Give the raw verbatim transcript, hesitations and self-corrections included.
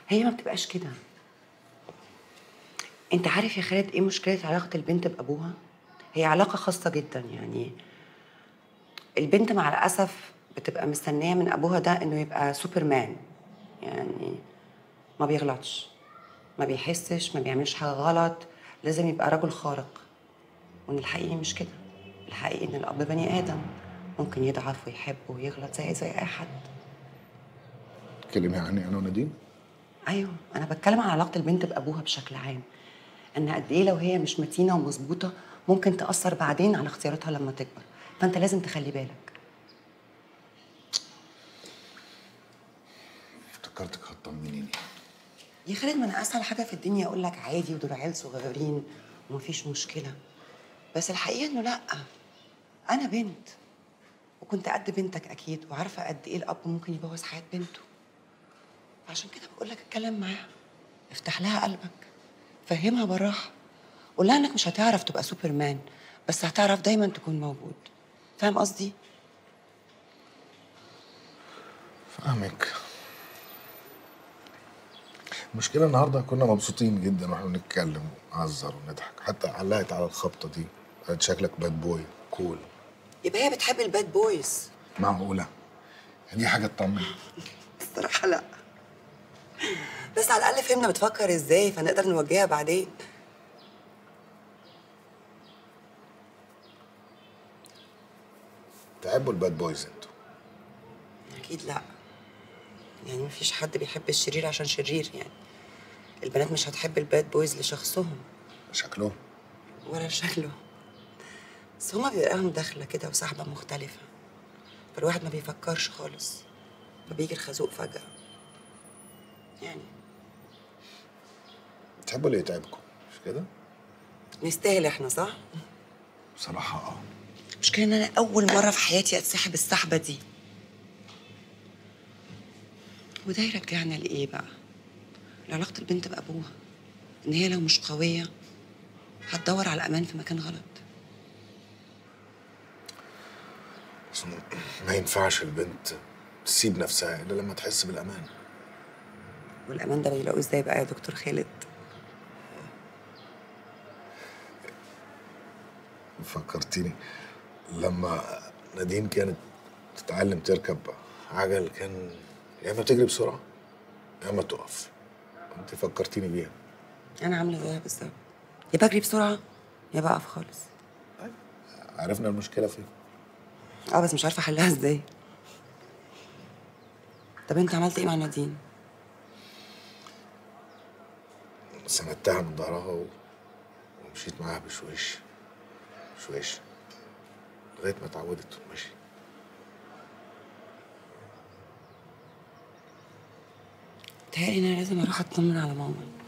هي ما بتبقاش كده. انت عارف يا خالد ايه مشكله علاقه البنت بابوها؟ هي علاقه خاصه جدا يعني. البنت مع الاسف بتبقى مستنيه من ابوها ده انه يبقى سوبرمان، يعني ما بيغلطش، ما بيحسش، ما بيعملش حاجه غلط، لازم يبقى رجل خارق. وان الحقيقي مش كده. الحقيقي ان الاب بني ادم، ممكن يضعف ويحب ويغلط زي زي اي حد. تكلمي عني انا ونادين؟ ايوه، انا بتكلم عن علاقه البنت بابوها بشكل عام. ان قد ايه لو هي مش متينه ومظبوطه ممكن تاثر بعدين على اختياراتها لما تكبر، فانت لازم تخلي بالك. افتكرتك هتطمنيني. يا خالد، ما انا اسهل حاجه في الدنيا اقول لك عادي ودول عيال صغيرين ومفيش مشكله. بس الحقيقه انه لا، انا بنت وكنت قد بنتك اكيد، وعارفه قد ايه الاب ممكن يبوظ حياه بنته. عشان كده بقول لك اتكلم معاها، افتح لها قلبك، فهمها بالراحه، قول لها انك مش هتعرف تبقى سوبرمان، بس هتعرف دايما تكون موجود. فاهم قصدي؟ فاهمك. المشكلة النهارده كنا مبسوطين جدا واحنا بنتكلم ونهزر ونضحك، حتى علقت على الخبطة دي، قالت شكلك باد بوي كول. يبقى هي بتحب الباد بويز. معقولة؟ دي حاجة تطمن. الصراحه لا، بس على الاقل فهمنا بتفكر ازاي فنقدر نوجهها بعدين. تحبوا الباد بويز انتوا؟ اكيد لا، يعني مفيش حد بيحب الشرير عشان شرير يعني. البنات مش هتحب الباد بويز لشخصهم شكلهم؟ ولا شكله، بس هما بيبقى لهم دخله كده وسحبه مختلفه، فالواحد ما بيفكرش خالص، فبيجي الخازوق فجاه يعني. بتحبوا اللي يتعبكم مش كده؟ نستاهل احنا صح؟ بصراحة اه. المشكله ان انا اول مره في حياتي اتسحب السحبه دي. وده يرجعنا لايه بقى؟ لعلاقه البنت بابوها، ان هي لو مش قويه هتدور على امان في مكان غلط. بس ما ينفعش البنت تسيب نفسها الا لما تحس بالامان. والامان ده بيلاقوه ازاي بقى يا دكتور خالد؟ فكرتيني لما نادين كانت تتعلم تركب عجل، كان يا اما تجري بسرعه يا اما تقف. انت فكرتيني بيها. انا عامله زيها بالظبط، يا بجري بسرعه يا بقف خالص. عرفنا المشكله فين. اه بس مش عارفه احلها ازاي. طب انت عملت ايه مع نادين؟ سندتها من ظهرها و- ومشيت معاها بشويش شويش لغايه ما اتعودت ومشي. بتهيألي ان انا لازم اروح اطمن على ماما.